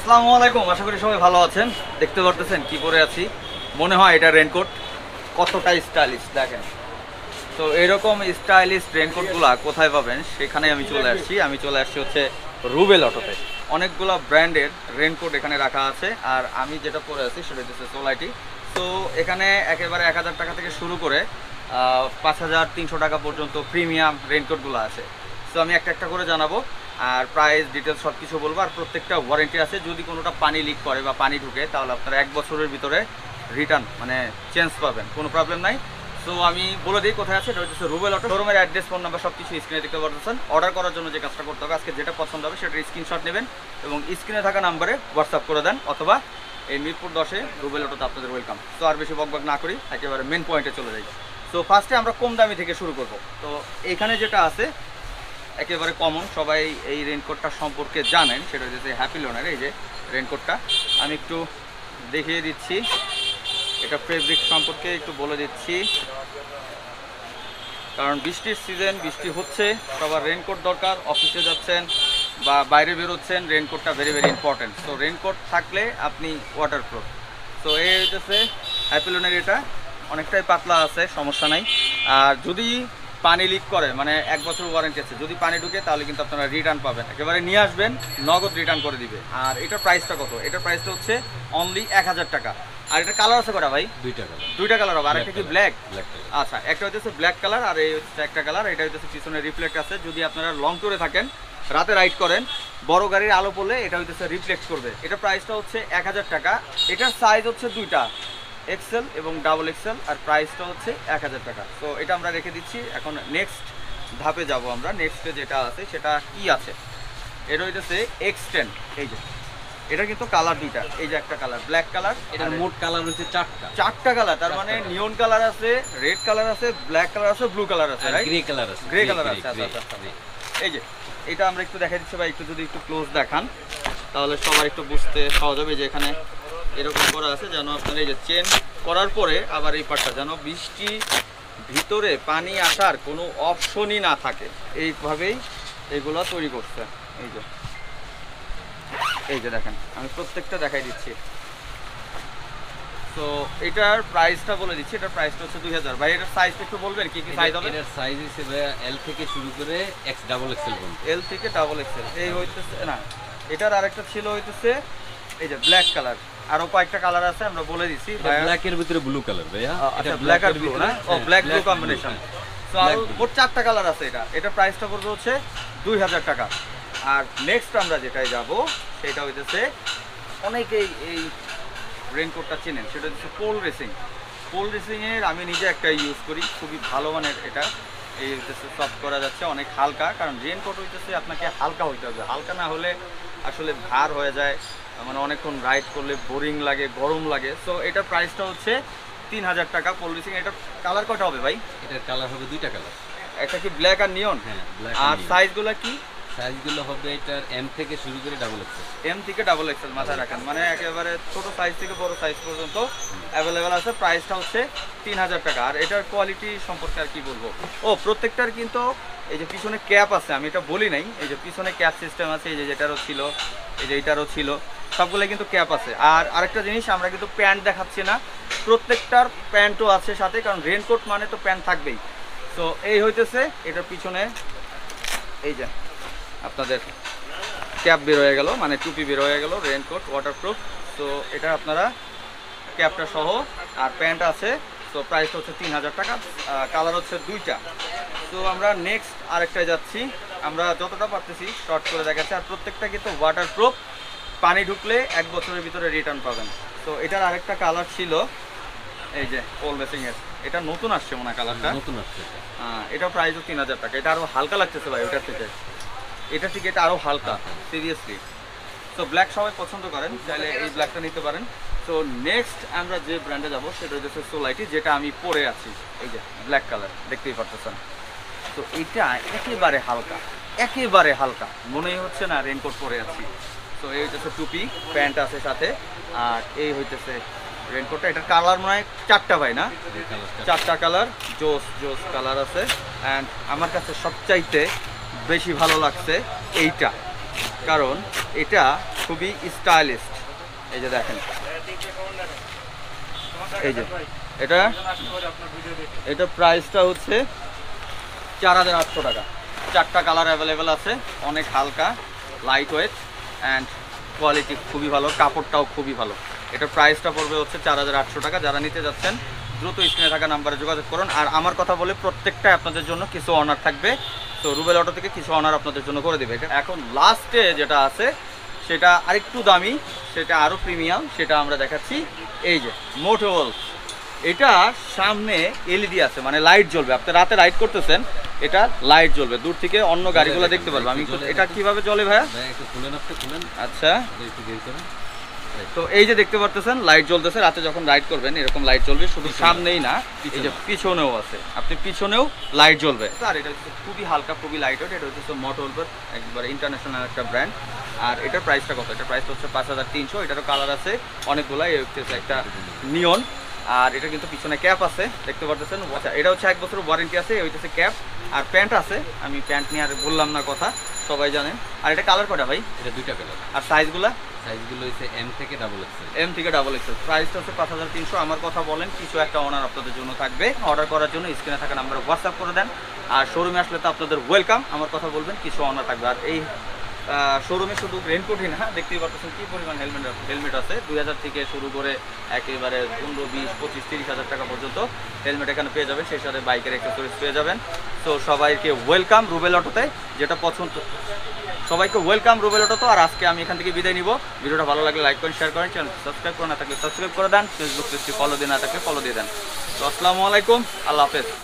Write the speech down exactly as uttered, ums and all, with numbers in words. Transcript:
আসসালামু আলাইকুম, আশা করি সবাই ভালো আছেন। দেখতে পারতেছেন কি পরে আছি, মনে হয় এটা রেনকোট। কতটা স্টাইলিশ দেখেন। তো এরকম স্টাইলিশ রেনকোটগুলো কোথায় পাবেন সেখানে আমি চলে আসছি। আমি চলে আসছি হচ্ছে রুবেল অটোতে। অনেকগুলো ব্র্যান্ডের রেনকোট এখানে রাখা আছে, আর আমি যেটা পরে আছি সেটা হচ্ছে সোলাইটি। তো এখানে একেবারে এক হাজার টাকা থেকে শুরু করে পাঁচ হাজার তিনশো টাকা পর্যন্ত প্রিমিয়াম রেনকোটগুলো আছে। তো আমি একটা একটা করে জানাবো, আর প্রাইস ডিটেলস সব কিছু বলবো। আর প্রত্যেকটা ওয়ারেন্টি আছে, যদি কোনোটা পানি লিক করে বা পানি ঢুকে তাহলে আপনারা এক বছরের ভিতরে রিটার্ন মানে চেঞ্জ পাবেন, কোনো প্রবলেম নাই। সো আমি বলে দিই কোথায় আছে। এটা হচ্ছে রুবেল অটো। শোরুমের অ্যাড্রেস, ফোন নাম্বার সব কিছু স্ক্রিনে দেখতে পাচ্ছেন। অর্ডার করার জন্য যে কাজটা করতে হবে, আজকে যেটা পছন্দ হবে সেটা স্ক্রিনশট নেবেন এবং স্ক্রিনে থাকা নাম্বারে হোয়াটসঅ্যাপ করে দেন, অথবা এই মিরপুর দশে রুবেল অটোতে আপনাদের ওয়েলকাম। তো আর বেশি বকবক না করি, একেবারে মেন পয়েন্টে চলে যাই। সো ফার্স্টে আমরা কম দামি থেকে শুরু করব। তো এখানে যেটা আছে একেবারে কমন, সবাই এই রেনকোটটা সম্পর্কে জানেন, সেটা হচ্ছে হ্যাপি লোনের এই যে রেনকোটটা। আমি একটু দেখিয়ে দিচ্ছি, এটা ফেব্রিক সম্পর্কে একটু বলে দিচ্ছি, কারণ বৃষ্টির সিজন, বৃষ্টি হচ্ছে, সবার রেনকোট দরকার। অফিসে যাচ্ছেন বা বাইরে বেরোচ্ছেন, রেনকোটটা ভেরি ভেরি ইম্পর্টেন্ট। তো রেনকোট থাকলে আপনি ওয়াটারপ্রুফ। তো এই হচ্ছে হ্যাপি লোনের, এটা অনেকটাই পাতলা আছে, সমস্যা নাই। আর যদি পানি লিক করে, মানে এক বছর ওয়ারেন্টি আছে, যদি পানি ঢুকে তাহলে কিন্তু আপনারা রিটার্ন পাবেন, একেবারে নিয়ে আসবেন, নগদ রিটার্ন করে দিবে। আর এটার প্রাইসটা কত? এটার প্রাইসটা হচ্ছে অনলি এক হাজার টাকা। আর এটা কালার আছে কটা ভাই? দুইটা কালার। দুইটা কালার হবে। আর একটা কি ব্ল্যাক? আচ্ছা, একটা হচ্ছে ব্ল্যাক কালার, আর এই হচ্ছে একটা কালার। এটা হচ্ছে পিছনে রিফ্লেক্ট আছে। যদি আপনারা লং ট্যুরে থাকেন, রাতে রাইড করেন, বড় গাড়ির আলো পড়লে এটা হচ্ছে রিফ্লেক্ট করবে। এটা প্রাইসটা হচ্ছে এক হাজার টাকা। এটার সাইজ হচ্ছে দুইটা, এক্সেল এবং ডাবল এক্সেল, আর প্রাইসটা হচ্ছে এক হাজার টাকা। তো এটা আমরা রেখে দিচ্ছি। এখন নেক্সট ধাপে যাব আমরা। নেক্সটে যেটা আছে সেটা কি আছে, এটা হইতেছে এক্স টেন। এই যে এটা কিন্তু কালার দুইটা, এই যে একটা কালার ব্ল্যাক কালার, এটার মোট কালার হচ্ছে চারটা চারটা কালার। তার মানে নিয়ন কালার আছে, রেড কালার আছে, ব্ল্যাক কালার আছে, ব্লু কালার আছে, গ্রে কালার আছে, গ্রে কালার আছে। আচ্ছা আচ্ছা, এই যে এটা আমরা একটু দেখা দিচ্ছি ভাই, একটু যদি একটু ক্লোজ দেখান তাহলে সবার একটু বুঝতে সহজ হবে। যে এখানে এরকম করা আছে যেন আপনার এই যে চেন করার পরে আবার এই পাটটা যেন বৃষ্টি ভিতরে পানি আসার কোনো অপশনই না থাকে, এইভাবেই এগুলো তৈরি করছে। এই যে এই যে দেখেন, আমি প্রত্যেকটা দেখাই দিচ্ছি। তো এটার প্রাইসটা বলে দিচ্ছি। এটার প্রাইসটা হচ্ছে দুই হাজার। ভাই এটার সাইজ একটু বলবেন কি কি সাইজ হবে? এটার সাইজ হিসেবে এল থেকে শুরু করে এক্স ডাবল এক্সেল পর্যন্ত। এল থেকে ডাবল এক্সেল। এই হইতেছে না, এটার আরেকটা ছিল হইতেছে এই যে ব্ল্যাক কালার। আরো কয়েকটা কালার আছে, আমরা বলে দিচ্ছি। ব্ল্যাক এর ভিতরে ব্লু কালার ভাইয়া। আচ্ছা, ব্ল্যাক আর ব্লু না? ও, ব্ল্যাক ব্লু কম্বিনেশন। সো আর মোট চারটা কালার আছে। এটা এটা প্রাইসটা পড়বে হচ্ছে দুই হাজার টাকা। আর নেক্সট আমরা যেটাই যাব সেটা হইতেছে, অনেকেই এই রেনকোটটা চেনেন, সেটা হচ্ছে পোল রেসিং। পোল রেসিংয়ের আমি নিজে একটা ইউজ করি, খুবই ভালো মানের। এটা এই হইতেছে সফট করা যাচ্ছে, অনেক হালকা। কারণ রেনকোট হইতেছে আপনাকে হালকা হইতে হবে, হালকা না হলে আসলে ভার হয়ে যায়, মানে অনেকক্ষণ রাইড করলে বোরিং লাগে, গরম লাগে। সো এটার প্রাইসটা হচ্ছে তিন হাজার টাকা পোল রেসিং। এটার কালার কটা হবে ভাই? এটার কালার হবে দুইটা কালার। একটা কি ব্ল্যাক আর নিয়ন? হ্যাঁ, ব্ল্যাক। আর সাইজগুলো কি? সাইজগুলো হবে এটার এম থেকে শুরু করে ডাবল এক্সেল। এম থেকে ডাবল এক্সেল মাথায় রাখেন, মানে একেবারে ছোট সাইজ থেকে বড় সাইজ পর্যন্ত অ্যাভেলেবেল আছে। প্রাইসটা হচ্ছে তিন হাজার টাকা। আর এটার কোয়ালিটি সম্পর্কে আর কি বলবো। ও, প্রত্যেকটার কিন্তু এই যে পিছনে ক্যাপ আছে, আমি এটা বলি নাই। এই যে পিছনে ক্যাপ সিস্টেম আছে, এই যে যেটারও ছিল, এই যে এটারও ছিল, সবগুলো কিন্তু ক্যাপ আছে। আর আরেকটা জিনিস, আমরা কিন্তু প্যান্ট দেখাচ্ছি না, প্রত্যেকটার প্যান্টও আছে সাথে, কারণ রেনকোট মানে তো প্যান্ট থাকবেই। তো এই হইতেছে এটার পিছনে এই যে আপনাদের ক্যাপ বের হয়ে গেল, মানে টুপি বের হয়ে গেল, রেনকোট ওয়াটারপ্রুফ। তো এটা আপনারা ক্যাপটা সহ, আর প্যান্ট আছে। তো প্রাইসটা হচ্ছে তিন হাজার টাকা। কালার হচ্ছে দুইটা। তো আমরা নেক্সট আরেকটায় যাচ্ছি। আমরা যতটা পারতেছি শর্ট করে দেখাচ্ছি। আর প্রত্যেকটা কিন্তু ওয়াটারপ্রুফ, পানি ঢুকলে এক বছরের ভিতরে রিটার্ন পাবেন। তো এটার আরেকটা কালার ছিল এই যে পোল রেসিংয়ের, এটা নতুন আসছে মনে হয় কালারটা, নতুন আসছে। হ্যাঁ, এটা প্রাইসও তিন হাজার টাকা। এটা আরও হালকা লাগতেছে ভাই ওটার থেকে, এটা থেকে এটা আরও হালকা, সিরিয়াসলি। সো ব্ল্যাক সবাই পছন্দ করেন, চাইলে এই ব্ল্যাকটা নিতে পারেন। সো নেক্সট আমরা যে ব্র্যান্ডে যাবো সেটা হচ্ছে সোলাইটি, যেটা আমি পরে আছি। এই যে ব্ল্যাক কালার দেখতেই পারতেছেন। তো এটা একেবারে হালকা, একেবারে হালকা, মনেই হচ্ছে না রেনকোট পরে আছি। তো এই হইতেছে টুপি, প্যান্ট আছে সাথে, আর এই হইতেছে রেনকোটটা। এটার কালার মনে হয় চারটা ভাই না? চারটা কালার, জোস জোস কালার আছে। অ্যান্ড আমার কাছে সবচাইতে বেশি ভালো লাগছে এইটা, কারণ এটা খুবই স্টাইলিশ। এই যে দেখেন, এই যে এটা এটা প্রাইসটা হচ্ছে চার হাজার আটশো টাকা। চারটা কালার অ্যাভেলেবেল আছে, অনেক হালকা, লাইট ওয়েট অ্যান্ড কোয়ালিটি খুবই ভালো, কাপড়টাও খুবই ভালো। এটার প্রাইসটা পড়বে হচ্ছে চার হাজার আটশো টাকা। যারা নিতে যাচ্ছেন দ্রুত স্ক্রিনে থাকা নাম্বারে যোগাযোগ করুন। আর আমার কথা বলে প্রত্যেকটা আপনাদের জন্য কিছু অনার থাকবে, তো রুবেল অটো থেকে কিছু অনার আপনাদের জন্য করে দেবে। এখন লাস্টে যেটা আছে সেটা আরেকটু দামি, সেটা আরও প্রিমিয়াম, সেটা আমরা দেখাচ্ছি। এই যে মোটোল, এটা সামনে এলইডি আছে, মানে লাইট জ্বলবে। আপনি রাতে রাইড করতেছেন, এটা লাইট জ্বলবে, দূর থেকে অন্য গাড়িগুলো দেখতে পারবে। আমি এটা কিভাবে জ্বলে ভাইয়া? একটু খুলেন, আপনি খুলেন। আচ্ছা, একটু বের করেন। তো এই যে দেখতে পারতেছেন লাইট জ্বলতেছে, রাতে যখন রাইড করবেন এরকম লাইট জ্বলবে। শুধু সামনেই না, এই যে পিছনেও আছে, আপনি পিছনেও লাইট জ্বলবে। আর এটা হচ্ছে খুবই হালকা, খুবই লাইট ওয়েট। এটা হচ্ছে মোটোলভার, একবার ইন্টারন্যাশনাল একটা ব্র্যান্ড। আর এটার প্রাইসটা কত? এটার প্রাইস হচ্ছে পাঁচ হাজার তিনশো। এটারও কালার আছে অনেকগুলো, এই হচ্ছে একটা নিয়ন। আর এটা কিন্তু পিছনে ক্যাপ আছে, দেখতে পারতেছেন। আচ্ছা, এটা হচ্ছে এক বছর ওয়ারেন্টি আছে। এই হচ্ছে ক্যাপ, আর প্যান্ট আছে। আমি প্যান্ট নিয়ে আর বললাম না কথা, সবাই জানেন। আর এটা কালার কটা ভাই? এটা দুইটা কালার। আর সাইজগুলা? সাইজগুলো হচ্ছে এম থেকে ডাবল এক্সেল। এম থেকে ডাবল এক্সেল। প্রাইসটা হচ্ছে পাঁচ হাজার তিনশো। আমার কথা বলেন, কিছু একটা অনার আপনাদের জন্য থাকবে। অর্ডার করার জন্য স্ক্রিনে থাকা নাম্বারে হোয়াটসঅ্যাপ করে দেন। আর শোরুমে আসলে তো আপনাদের ওয়েলকাম। আমার কথা বলবেন, কিছু অনার থাকবে। আর এই শোরুমে শুধু রেনকোটই না, দেখতেই পাচ্ছেন কি পরিমাণ হেলমেট হেলমেট আছে। দুই হাজার থেকে শুরু করে একেবারে পনেরো বিশ পঁচিশ তিরিশ হাজার টাকা পর্যন্ত হেলমেট এখানে পেয়ে যাবেন। সেই সাথে বাইকের অ্যাক্সেসরিজ পেয়ে যাবেন। তো সবাইকে ওয়েলকাম রুবেল অটোতে, যেটা পছন্দ। সবাইকে ওয়েলকাম রুবেল অটোতে। আর আজকে আমি এখান থেকে বিদায় নিব। ভিডিওটা ভালো লাগলে লাইক করেন, শেয়ার করেন, চ্যানেল সাবস্ক্রাইব করে না থাকলে সাবস্ক্রাইব করে দেন, ফেসবুক পেজটি ফলো দিয়ে না থাকলে ফলো দিয়ে দেন। তো আসসালামু আলাইকুম, আল্লাহ হাফেজ।